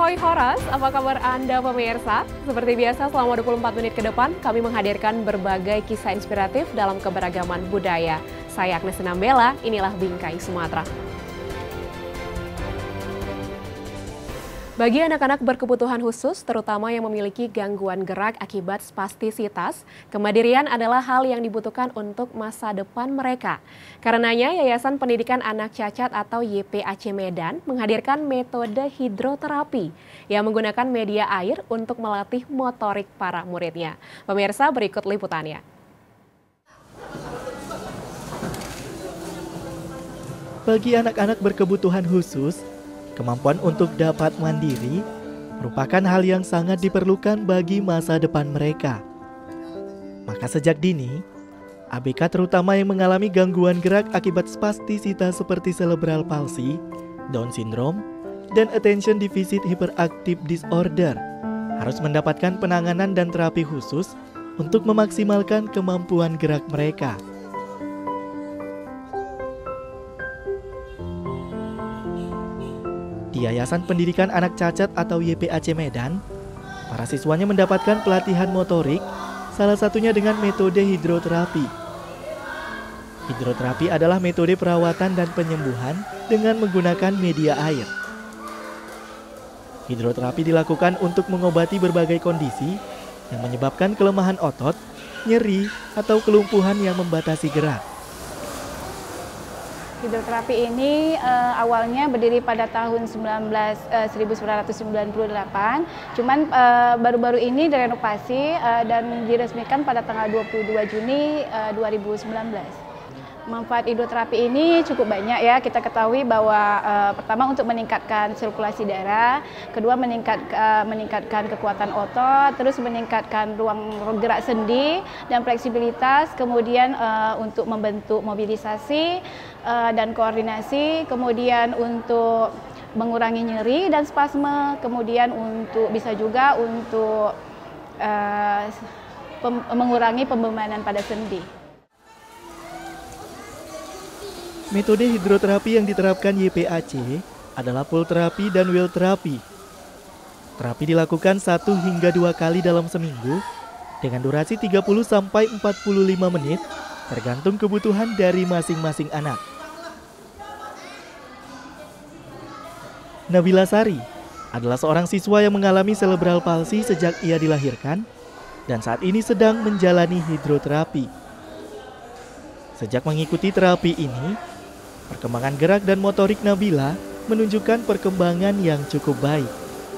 Hoi Horas, apa kabar Anda pemirsa? Seperti biasa selama 24 menit ke depan kami menghadirkan berbagai kisah inspiratif dalam keberagaman budaya. Saya Agnes Nambela, inilah Bingkai Sumatera. Bagi anak-anak berkebutuhan khusus, terutama yang memiliki gangguan gerak akibat spastisitas, kemandirian adalah hal yang dibutuhkan untuk masa depan mereka. Karenanya, Yayasan Pendidikan Anak Cacat atau YPAC Medan menghadirkan metode hidroterapi yang menggunakan media air untuk melatih motorik para muridnya. Pemirsa, berikut liputannya. Bagi anak-anak berkebutuhan khusus, kemampuan untuk dapat mandiri merupakan hal yang sangat diperlukan bagi masa depan mereka. Maka sejak dini, ABK terutama yang mengalami gangguan gerak akibat spastisitas seperti cerebral palsy, Down syndrome, dan attention deficit hyperactive disorder harus mendapatkan penanganan dan terapi khusus untuk memaksimalkan kemampuan gerak mereka. Di Yayasan Pendidikan Anak Cacat atau YPAC Medan, para siswanya mendapatkan pelatihan motorik, salah satunya dengan metode hidroterapi. Hidroterapi adalah metode perawatan dan penyembuhan dengan menggunakan media air. Hidroterapi dilakukan untuk mengobati berbagai kondisi yang menyebabkan kelemahan otot, nyeri, atau kelumpuhan yang membatasi gerak. Hidroterapi ini awalnya berdiri pada tahun 1998, cuman baru-baru ini direnovasi dan diresmikan pada tanggal 22 Juni 2019. Manfaat hidroterapi ini cukup banyak ya, kita ketahui bahwa pertama untuk meningkatkan sirkulasi darah, kedua meningkatkan kekuatan otot, terus meningkatkan ruang gerak sendi dan fleksibilitas, kemudian untuk membentuk mobilisasi dan koordinasi, kemudian untuk mengurangi nyeri dan spasme, kemudian untuk bisa juga untuk mengurangi pembebanan pada sendi. Metode hidroterapi yang diterapkan YPAC adalah full terapi dan wheel terapi. Terapi dilakukan 1 hingga 2 kali dalam seminggu dengan durasi 30-45 menit tergantung kebutuhan dari masing-masing anak. Nabila Sari adalah seorang siswa yang mengalami cerebral palsy sejak ia dilahirkan dan saat ini sedang menjalani hidroterapi. Sejak mengikuti terapi ini, perkembangan gerak dan motorik Nabila menunjukkan perkembangan yang cukup baik.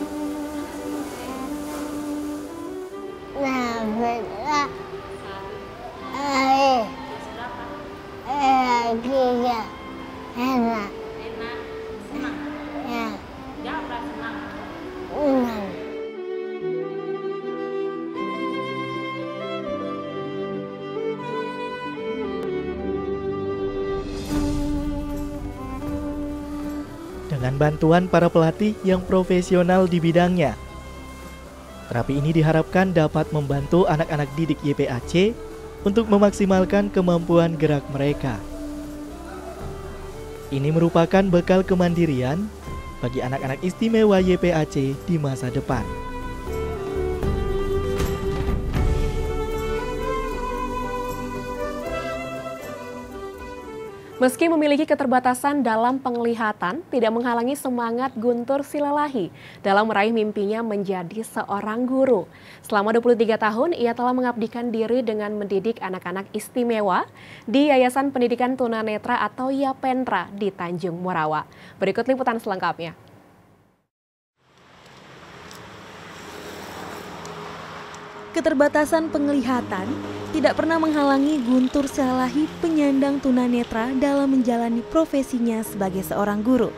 Dengan bantuan para pelatih yang profesional di bidangnya, terapi ini diharapkan dapat membantu anak-anak didik YPAC untuk memaksimalkan kemampuan gerak mereka. Ini merupakan bekal kemandirian bagi anak-anak istimewa YPAC di masa depan. Meski memiliki keterbatasan dalam penglihatan, tidak menghalangi semangat Guntur Silalahi dalam meraih mimpinya menjadi seorang guru. Selama 23 tahun, ia telah mengabdikan diri dengan mendidik anak-anak istimewa di Yayasan Pendidikan Tunanetra atau YAPENTRA di Tanjung Morawa. Berikut liputan selengkapnya. Keterbatasan penglihatan tidak pernah menghalangi Guntur Silalahi penyandang tunanetra dalam menjalani profesinya sebagai seorang guru.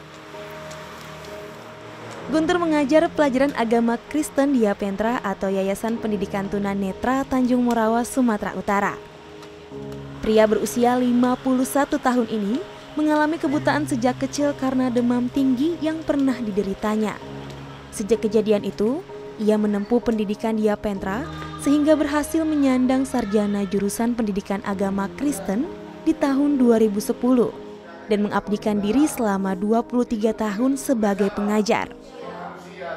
Guntur mengajar pelajaran agama Kristen di YAPENTRA atau Yayasan Pendidikan Tunanetra Tanjung Morawa, Sumatera Utara. Pria berusia 51 tahun ini mengalami kebutaan sejak kecil karena demam tinggi yang pernah dideritanya. Sejak kejadian itu, ia menempuh pendidikan di YAPENTRA sehingga berhasil menyandang sarjana jurusan pendidikan agama Kristen di tahun 2010 dan mengabdikan diri selama 23 tahun sebagai pengajar.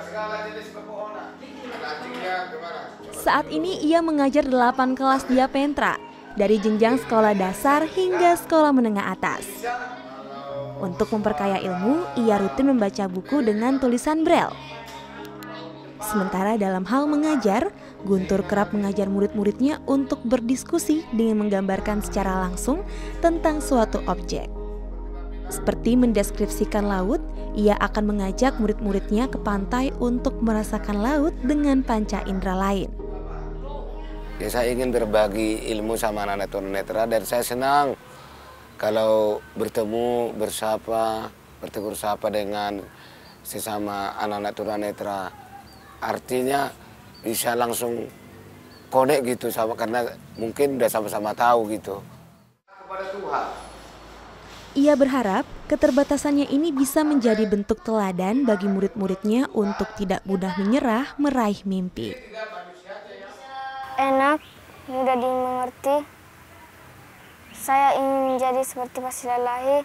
Saat ini ia mengajar 8 kelas diapentra, dari jenjang sekolah dasar hingga sekolah menengah atas. Untuk memperkaya ilmu, ia rutin membaca buku dengan tulisan Braille. Sementara dalam hal mengajar, Guntur kerap mengajar murid-muridnya untuk berdiskusi dengan menggambarkan secara langsung tentang suatu objek. Seperti mendeskripsikan laut, ia akan mengajak murid-muridnya ke pantai untuk merasakan laut dengan panca indera lain. Ya, saya ingin berbagi ilmu sama anak-anak tunanetra dan saya senang kalau bertemu, bertegur sapa dengan sesama anak-anak tunanetra. Artinya bisa langsung connect gitu sama, karena mungkin udah sama-sama tahu gitu. Kepada Tuhan. Ia berharap keterbatasannya ini bisa menjadi bentuk teladan bagi murid-muridnya untuk tidak mudah menyerah meraih mimpi. Enak, mudah dimengerti. Saya ingin menjadi seperti Pak Silalahi,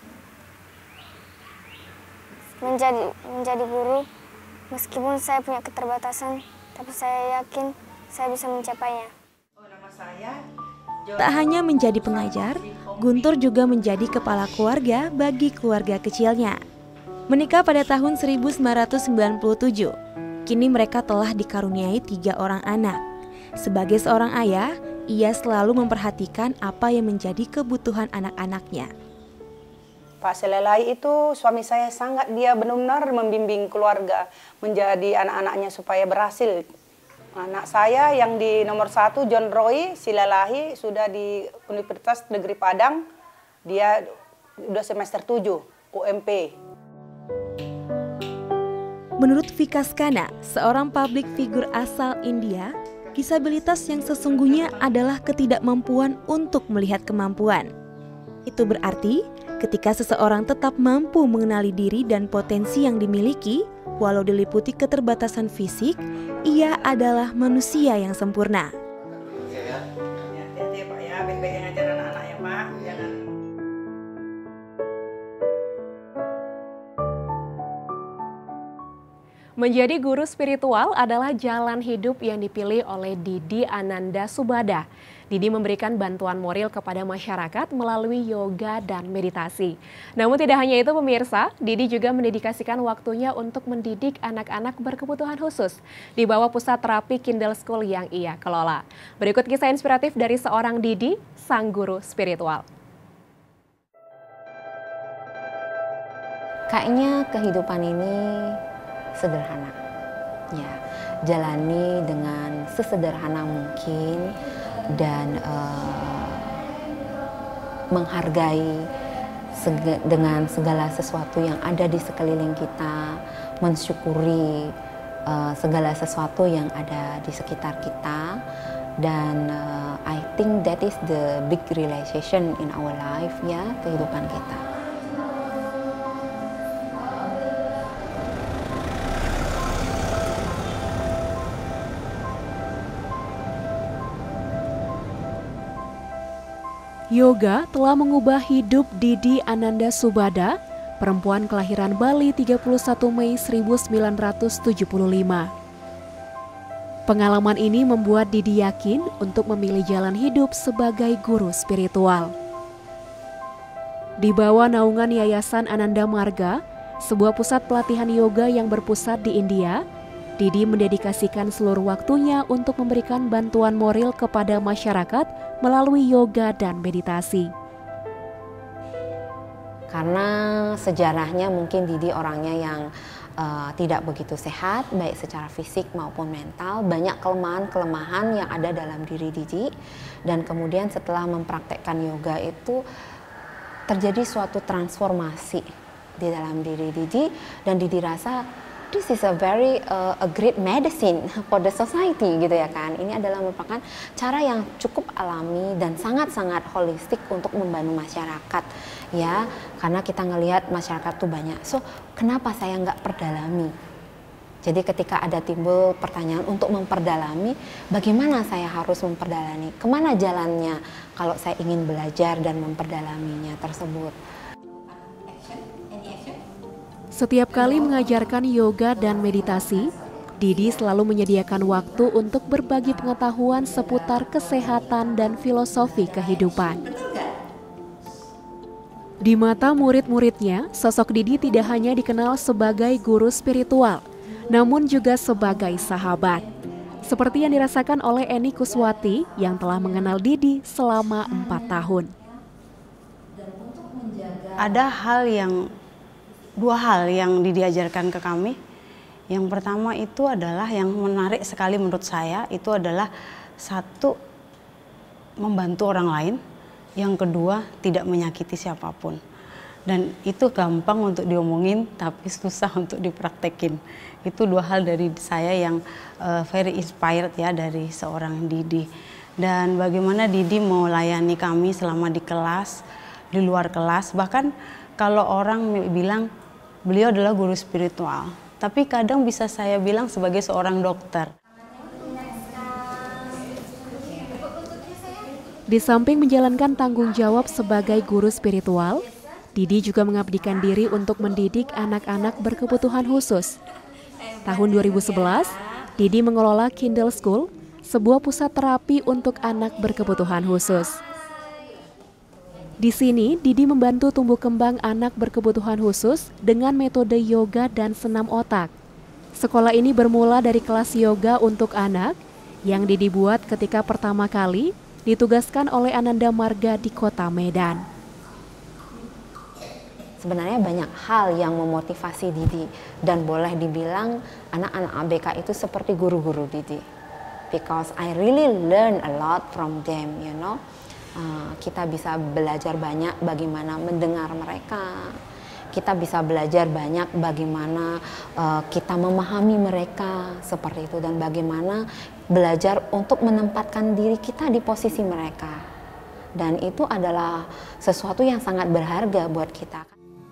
menjadi guru. Meskipun saya punya keterbatasan, tapi saya yakin saya bisa mencapainya. Tak hanya menjadi pengajar, Guntur juga menjadi kepala keluarga bagi keluarga kecilnya. Menikah pada tahun 1997, kini mereka telah dikaruniai 3 orang anak. Sebagai seorang ayah, ia selalu memperhatikan apa yang menjadi kebutuhan anak-anaknya. Pak Silalahi itu suami saya sangat, dia benar-benar membimbing keluarga menjadi anak-anaknya supaya berhasil. Anak saya yang di nomor 1, John Roy Silalahi, sudah di Universitas Negeri Padang, dia udah semester 7 UMP. Menurut Vikas Khanna, seorang public figure asal India, disabilitas yang sesungguhnya adalah ketidakmampuan untuk melihat kemampuan. Itu berarti ketika seseorang tetap mampu mengenali diri dan potensi yang dimiliki, walau diliputi keterbatasan fisik, ia adalah manusia yang sempurna. Hati-hati Pak ya, baik-baik ngajar anak-anak ya Pak. Jangan. Menjadi guru spiritual adalah jalan hidup yang dipilih oleh Didi Ananda Subada. Didi memberikan bantuan moral kepada masyarakat melalui yoga dan meditasi. Namun tidak hanya itu pemirsa, Didi juga mendedikasikan waktunya untuk mendidik anak-anak berkebutuhan khusus di bawah pusat terapi Kindle School yang ia kelola. Berikut kisah inspiratif dari seorang Didi, sang guru spiritual. Kayaknya kehidupan ini sederhana, ya, jalani dengan sesederhana mungkin dan menghargai dengan segala sesuatu yang ada di sekeliling kita, mensyukuri segala sesuatu yang ada di sekitar kita, dan I think that is the big realization in our life, ya, kehidupan kita. Yoga telah mengubah hidup Didi Ananda Subada, perempuan kelahiran Bali 31 Mei 1975. Pengalaman ini membuat Didi yakin untuk memilih jalan hidup sebagai guru spiritual. Di bawah naungan Yayasan Ananda Marga, sebuah pusat pelatihan yoga yang berpusat di India, Didi mendedikasikan seluruh waktunya untuk memberikan bantuan moral kepada masyarakat melalui yoga dan meditasi. Karena sejarahnya mungkin Didi orangnya yang tidak begitu sehat, baik secara fisik maupun mental. Banyak kelemahan-kelemahan yang ada dalam diri Didi. Dan kemudian setelah mempraktekkan yoga itu terjadi suatu transformasi di dalam diri Didi. Dan Didi rasa this is a very a great medicine for the society, gitu ya kan. Ini adalah merupakan cara yang cukup alami dan sangat-sangat holistik untuk membantu masyarakat, ya. Karena kita ngelihat masyarakat tuh banyak. So, kenapa saya nggak perdalami? Jadi ketika ada timbul pertanyaan untuk memperdalami, bagaimana saya harus memperdalami? Kemana jalannya kalau saya ingin belajar dan memperdalaminya tersebut? Setiap kali mengajarkan yoga dan meditasi, Didi selalu menyediakan waktu untuk berbagi pengetahuan seputar kesehatan dan filosofi kehidupan. Di mata murid-muridnya, sosok Didi tidak hanya dikenal sebagai guru spiritual, namun juga sebagai sahabat. Seperti yang dirasakan oleh Eni Kuswati yang telah mengenal Didi selama 4 tahun. Ada dua hal yang Didi ajarkan ke kami. Yang pertama itu adalah yang menarik sekali menurut saya, itu adalah satu, membantu orang lain. Yang kedua, tidak menyakiti siapapun. Dan itu gampang untuk diomongin, tapi susah untuk dipraktekin. Itu dua hal dari saya yang very inspired ya dari seorang Didi. Dan bagaimana Didi mau layani kami selama di kelas, di luar kelas. Bahkan kalau orang bilang beliau adalah guru spiritual. Tapi kadang bisa saya bilang sebagai seorang dokter. Di samping menjalankan tanggung jawab sebagai guru spiritual, Didi juga mengabdikan diri untuk mendidik anak-anak berkebutuhan khusus. Tahun 2011, Didi mengelola Kindle School, sebuah pusat terapi untuk anak berkebutuhan khusus. Di sini, Didi membantu tumbuh kembang anak berkebutuhan khusus dengan metode yoga dan senam otak. Sekolah ini bermula dari kelas yoga untuk anak yang Didi buat ketika pertama kali ditugaskan oleh Ananda Marga di Kota Medan. Sebenarnya banyak hal yang memotivasi Didi dan boleh dibilang anak-anak ABK itu seperti guru-guru Didi. Because I really learn a lot from them, you know. Kita bisa belajar banyak bagaimana mendengar mereka. Kita bisa belajar banyak bagaimana kita memahami mereka seperti itu, dan bagaimana belajar untuk menempatkan diri kita di posisi mereka. Dan itu adalah sesuatu yang sangat berharga buat kita.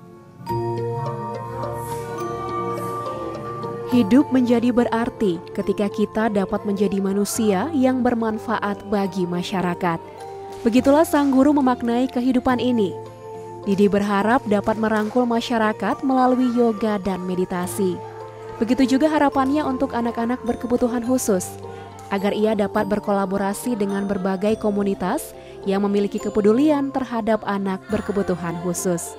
Hidup menjadi berarti ketika kita dapat menjadi manusia yang bermanfaat bagi masyarakat. Begitulah sang guru memaknai kehidupan ini. Didi berharap dapat merangkul masyarakat melalui yoga dan meditasi. Begitu juga harapannya untuk anak-anak berkebutuhan khusus, agar ia dapat berkolaborasi dengan berbagai komunitas yang memiliki kepedulian terhadap anak berkebutuhan khusus.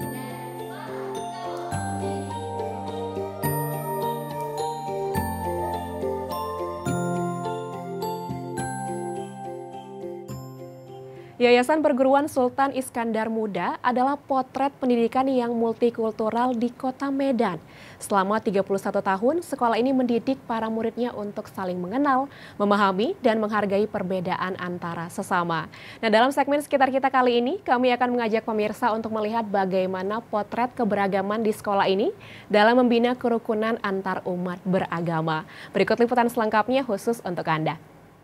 Yayasan Perguruan Sultan Iskandar Muda adalah potret pendidikan yang multikultural di Kota Medan. Selama 31 tahun, sekolah ini mendidik para muridnya untuk saling mengenal, memahami, dan menghargai perbedaan antara sesama. Nah, dalam segmen Sekitar Kita kali ini, kami akan mengajak pemirsa untuk melihat bagaimana potret keberagaman di sekolah ini dalam membina kerukunan antar umat beragama. Berikut liputan selengkapnya khusus untuk Anda.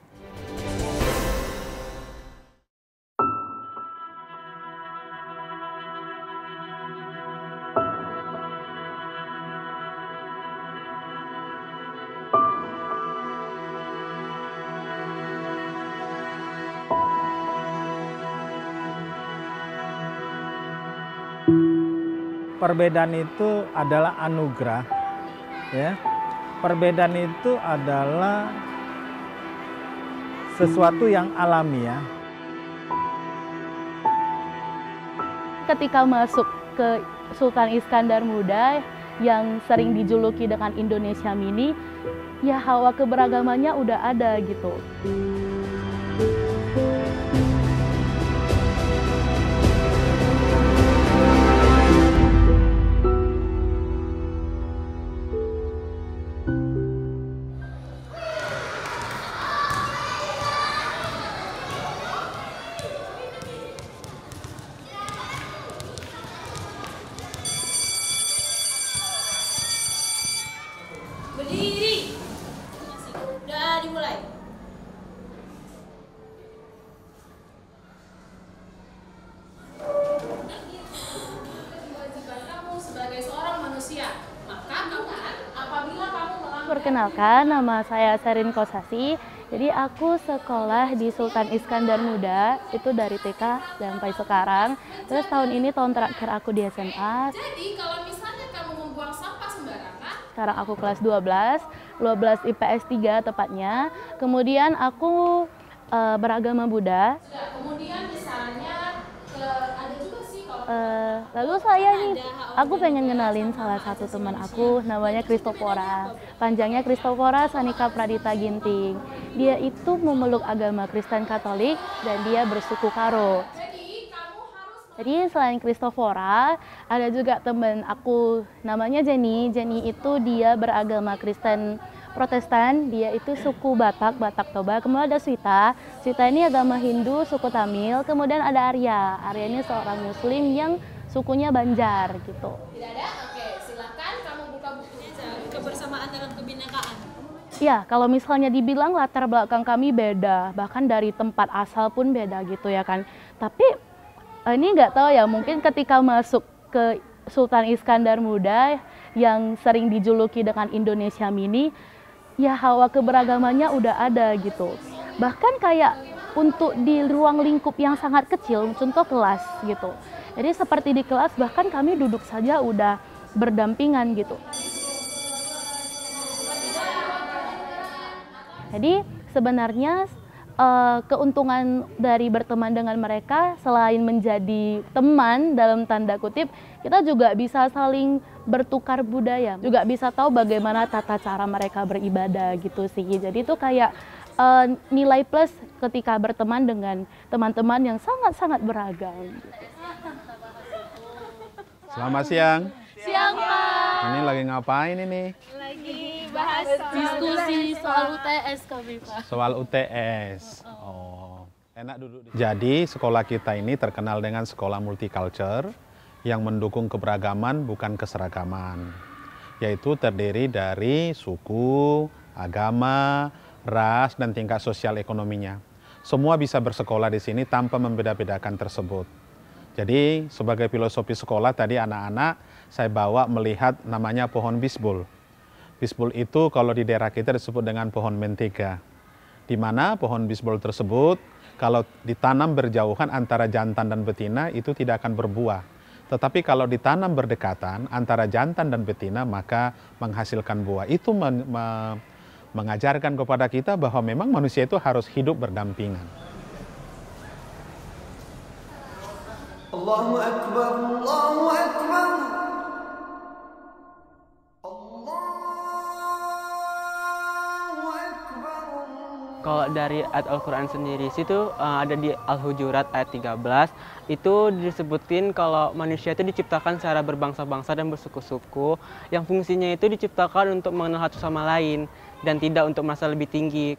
Perbedaan itu adalah anugerah, ya. Perbedaan itu adalah sesuatu yang alamiah. Ketika masuk ke Sultan Iskandar Muda yang sering dijuluki dengan Indonesia Mini, ya hawa keberagamannya udah ada gitu. Berdiri. Udah dimulai. Kewajiban kamu sebagai seorang manusia, maka apabila kamu melanggar. Perkenalkan, nama saya Serin Kosasi. Jadi aku sekolah di Sultan Iskandar Muda itu dari TK sampai sekarang. Terus tahun ini tahun terakhir aku di SMA. Jadi kalau misalnya kamu membuang sampah sembarangan, sekarang aku kelas 12. 12 IPS 3 tepatnya. Kemudian aku beragama Buddha. Kemudian misalnya ada juga sih kalau Lalu aku pengen kenalin salah satu teman aku, namanya Kristofora. Panjangnya Kristofora Sanika Pradita Ginting. Dia itu memeluk agama Kristen Katolik dan dia bersuku Karo. Jadi selain Kristofora, ada juga teman aku namanya Jenny. Jenny itu dia beragama Kristen Protestan, dia itu suku Batak, Batak Toba. Kemudian ada Swita, Swita ini agama Hindu, suku Tamil. Kemudian ada Arya, Arya ini seorang Muslim yang sukunya Banjar gitu. tidak ada, oke, silakan kamu buka bukunya. Kebersamaan dalam kebinekaan. Ya, kalau misalnya dibilang latar belakang kami beda, bahkan dari tempat asal pun beda gitu ya kan. Tapi ini nggak tahu ya, mungkin ketika masuk ke Sultan Iskandar Muda yang sering dijuluki dengan Indonesia Mini, ya hawa keberagamannya udah ada gitu. Bahkan kayak untuk di ruang lingkup yang sangat kecil, contoh kelas gitu. Jadi seperti di kelas bahkan kami duduk saja udah berdampingan gitu. Jadi sebenarnya keuntungan dari berteman dengan mereka selain menjadi teman dalam tanda kutip, kita juga bisa saling bertukar budaya, juga bisa tahu bagaimana tata cara mereka beribadah gitu sih. Jadi itu kayak nilai plus ketika berteman dengan teman-teman yang sangat-sangat beragam. Selamat siang. Siang, Pak. Ini lagi ngapain ini? Lagi bahas diskusi soal UTS kami, Pak. Soal UTS. Oh, enak duduk. Jadi sekolah kita ini terkenal dengan sekolah multicultural yang mendukung keberagaman bukan keseragaman. Yaitu terdiri dari suku, agama, ras, dan tingkat sosial ekonominya. Semua bisa bersekolah di sini tanpa membeda-bedakan tersebut. Jadi sebagai filosofi sekolah tadi anak-anak saya bawa melihat namanya pohon bisbul. Bisbul itu kalau di daerah kita disebut dengan pohon mentega. Di mana pohon bisbul tersebut kalau ditanam berjauhan antara jantan dan betina itu tidak akan berbuah. Tetapi kalau ditanam berdekatan antara jantan dan betina maka menghasilkan buah. Itu mengajarkan kepada kita bahwa memang manusia itu harus hidup berdampingan. Allahu Akbar, Allahu Akbar. Kalau dari ayat Al-Quran sendiri situ ada di Al-Hujurat ayat 13 itu disebutin kalau manusia itu diciptakan secara berbangsa-bangsa dan bersuku-suku yang fungsinya itu diciptakan untuk mengenal satu sama lain dan tidak untuk merasa lebih tinggi.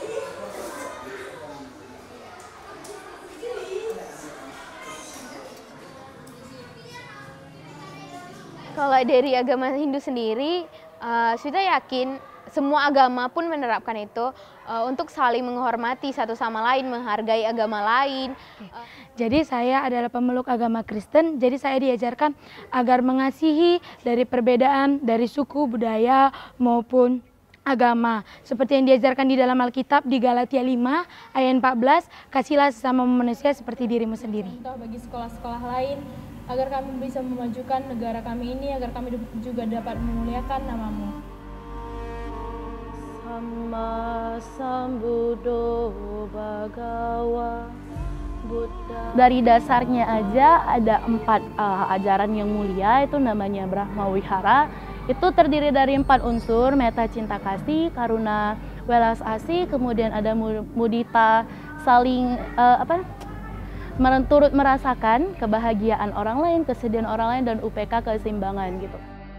Kalau dari agama Hindu sendiri, kita yakin semua agama pun menerapkan itu untuk saling menghormati satu sama lain, menghargai agama lain. Jadi saya adalah pemeluk agama Kristen, jadi saya diajarkan agar mengasihi dari perbedaan dari suku, budaya maupun agama. Seperti yang diajarkan di dalam Alkitab di Galatia 5 ayat 14, kasihlah sesama manusia seperti dirimu sendiri. Contoh bagi sekolah-sekolah lain, agar kami bisa memajukan negara kami ini, agar kami juga dapat memuliakan namamu. Sama Sambuddho Bhagawa Buddha. Dari dasarnya aja ada 4 ajaran yang mulia, itu namanya Brahma Wihara. Itu terdiri dari 4 unsur, metta, cinta kasih, karuna, welas asih, kemudian ada mudita, saling turut merasakan kebahagiaan orang lain, kesedihan orang lain, dan UPK keseimbangan gitu.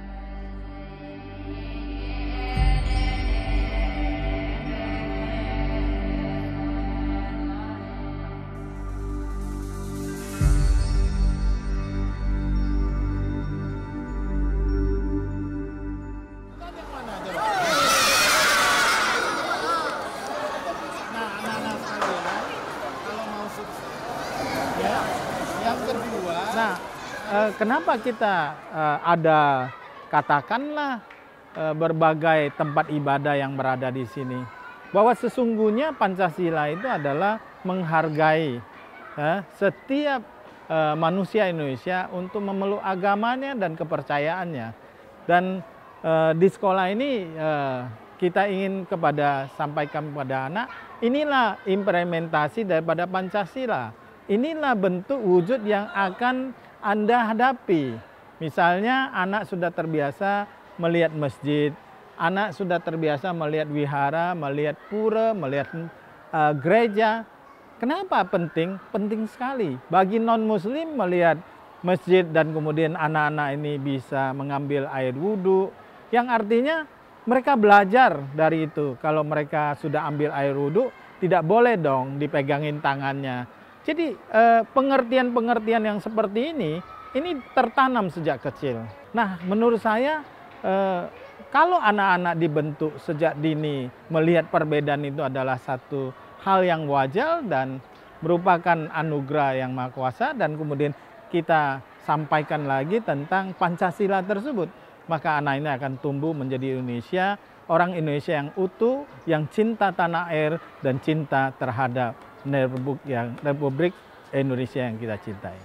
Kenapa kita ada katakanlah berbagai tempat ibadah yang berada di sini? Bahwa sesungguhnya Pancasila itu adalah menghargai setiap manusia Indonesia untuk memeluk agamanya dan kepercayaannya. Dan di sekolah ini kita ingin sampaikan kepada anak, inilah implementasi daripada Pancasila. Inilah bentuk wujud yang akan Anda hadapi. Misalnya anak sudah terbiasa melihat masjid, anak sudah terbiasa melihat wihara, melihat pura, melihat gereja. Kenapa penting? Penting sekali. Bagi non-muslim melihat masjid dan kemudian anak-anak ini bisa mengambil air wudhu, yang artinya mereka belajar dari itu. Kalau mereka sudah ambil air wudhu, tidak boleh dong dipegangin tangannya. Jadi pengertian-pengertian yang seperti ini tertanam sejak kecil. Nah, menurut saya kalau anak-anak dibentuk sejak dini melihat perbedaan itu adalah satu hal yang wajar dan merupakan anugerah yang maha kuasa, dan kemudian kita sampaikan lagi tentang Pancasila tersebut, maka anak ini akan tumbuh menjadi Indonesia, orang Indonesia yang utuh, yang cinta tanah air dan cinta terhadap Republik Indonesia yang kita cintai.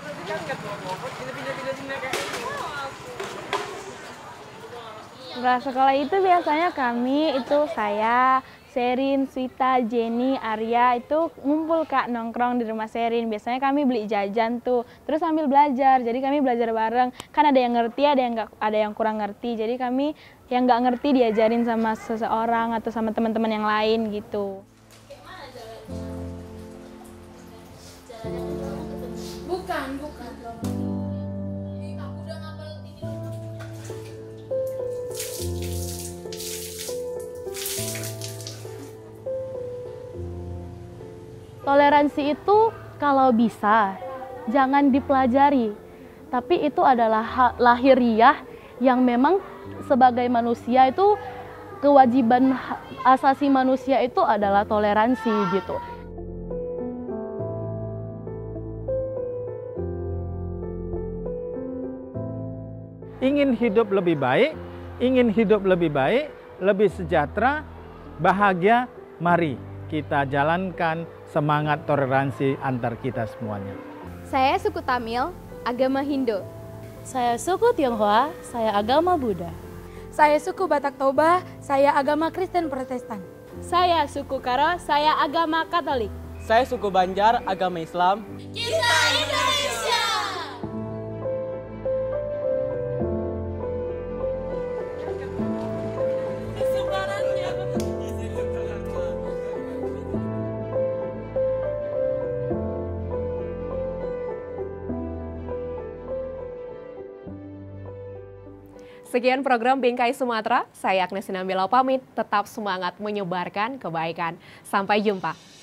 Setelah sekolah itu biasanya kami saya, Sherin, Swita, Jenny, Arya itu ngumpul Kak, nongkrong di rumah Sherin. Biasanya kami beli jajan tuh, terus sambil belajar. Jadi kami belajar bareng. Kan ada yang ngerti, ada yang kurang ngerti. Jadi kami yang nggak ngerti diajarin sama seseorang atau sama teman-teman yang lain gitu. Bukan. Toleransi itu kalau bisa jangan dipelajari, tapi itu adalah hak lahiriah yang memang sebagai manusia itu kewajiban asasi manusia itu adalah toleransi gitu. Ingin hidup lebih baik, lebih sejahtera, bahagia, mari kita jalankan semangat toleransi antar kita semuanya. Saya suku Tamil, agama Hindu. Saya suku Tionghoa, saya agama Buddha. Saya suku Batak Toba, saya agama Kristen Protestan. Saya suku Karo, saya agama Katolik. Saya suku Banjar, agama Islam. Kita Indonesia! Sekian program Bingkai Sumatera, saya Agnes Sinambela pamit, tetap semangat menyebarkan kebaikan. Sampai jumpa.